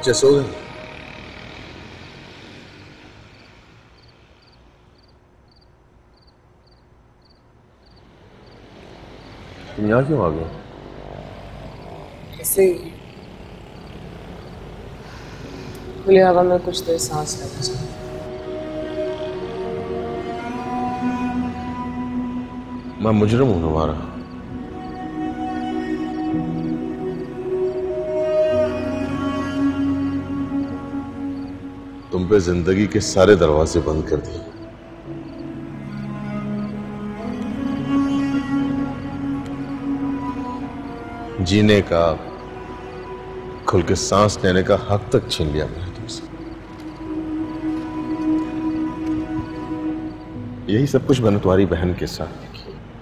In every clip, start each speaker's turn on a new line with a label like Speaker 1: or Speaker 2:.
Speaker 1: बच्चे सो गए? तुम यहाँ क्यों आ गए?
Speaker 2: ऐसे ही खुली हवा में कुछ देर सांस लेना चाहिए।
Speaker 1: मैं मुजरिम हूं तुम्हारा। तुम पे जिंदगी के सारे दरवाजे बंद कर दिए। जीने का, खुल के सांस लेने का हक तक छीन लिया मैंने तुमसे। यही सब कुछ मैंने तुम्हारी बहन के साथ किया।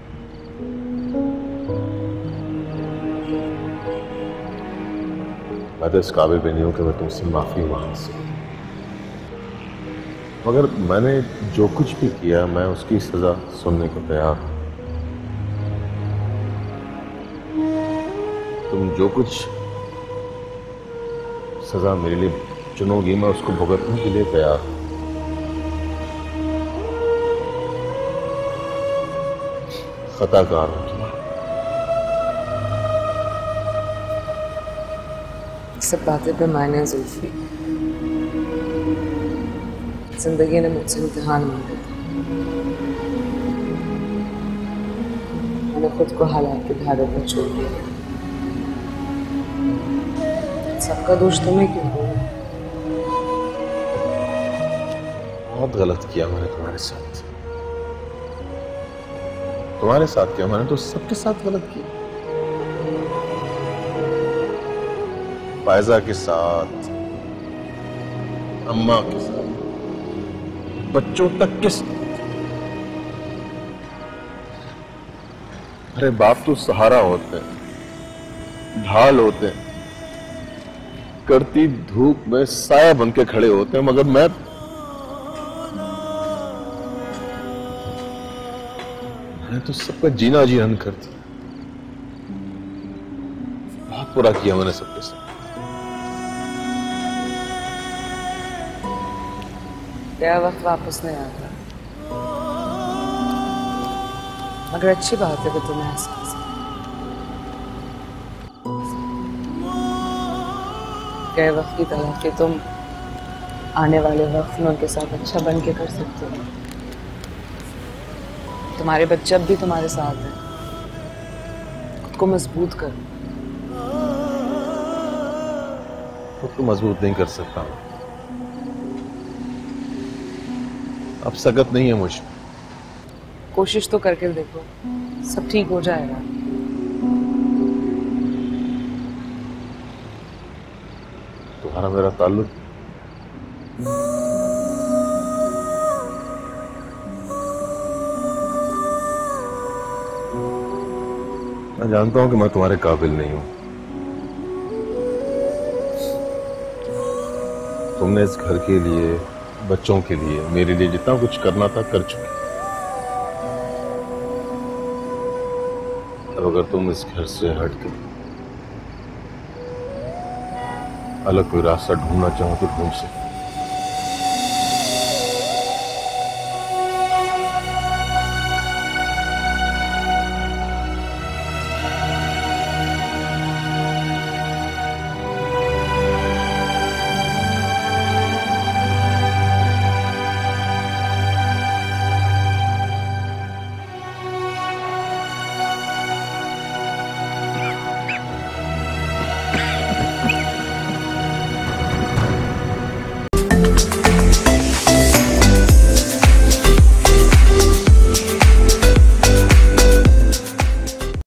Speaker 1: मैं तो इस काबिल भी नहीं हूं कि मैं तुमसे माफी मांग सकूं, मगर मैंने जो कुछ भी किया मैं उसकी सजा सुनने को तैयार हूं। तुम जो कुछ सजा मेरे लिए चुनोगी मैं उसको भुगतने के लिए तैयार हूं। खताकार हूं तुम्हारा।
Speaker 2: सब बातें पे मायने जुल्फी। जिंदगी ने मुझसे इम्तिहान मांगा था। मैंने खुद को हालात के भारे में छोड़ दिया। सबका दोष तुम्हें क्यों हो?
Speaker 1: बहुत गलत किया मैंने तुम्हारे साथ। तुम्हारे साथ क्या, मैंने तो सबके साथ गलत किया। फायजा के साथ, अम्मा के साथ, बच्चों तक के साथ। अरे बाप तो सहारा होते हैं, ढाल होते हैं, करती धूप में साया बन के खड़े होते हैं, मगर मैंने तो सबका जीना जी रन कर दिया। बहुत बुरा किया मैंने सबके साथ।
Speaker 2: गया वक्त वापस नहीं आता, मगर अच्छी बात है कि तुम्हें एहसास है। गए वक्त की तलाशी तुम आने वाले वक्त में उनके साथ अच्छा बन के कर सकते हो। तुम्हारे बच्चे अब भी तुम्हारे साथ हैं। खुद को मजबूत करो।
Speaker 1: खुद को मजबूत नहीं कर सकता, अब सकत नहीं है मुझ।
Speaker 2: कोशिश तो करके देखो, सब ठीक हो जाएगा।
Speaker 1: तुम्हारा मेरा ताल्लुक मैं जानता हूं कि मैं तुम्हारे काबिल नहीं हूं। तुमने इस घर के लिए, बच्चों के लिए, मेरे लिए जितना कुछ करना था कर चुके। अब अगर तुम इस घर से हट के अलग कोई रास्ता ढूंढना चाहो तो ढूंढ सकते।